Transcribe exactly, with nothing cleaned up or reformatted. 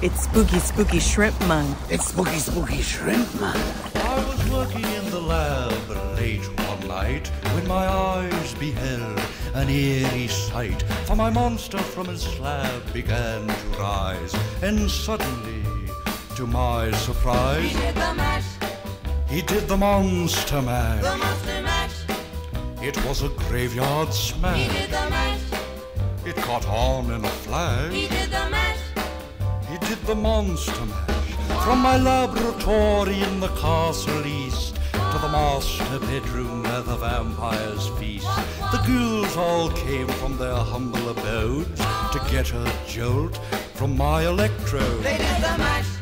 It's spooky, spooky shrimp month. It's spooky, spooky shrimp month. I was working in the lab late one night when my eyes beheld an eerie sight. For my monster from his slab began to rise, and suddenly, to my surprise, He did the mash. He did the monster mash. The monster mash. It was a graveyard smash. He did the mash. It caught on in a flash. He did the mash. He did the monster mash. From my laboratory in the castle east to the master bedroom where the vampires feast, the ghouls all came from their humble abodes to get a jolt from my electrode. They did the mash.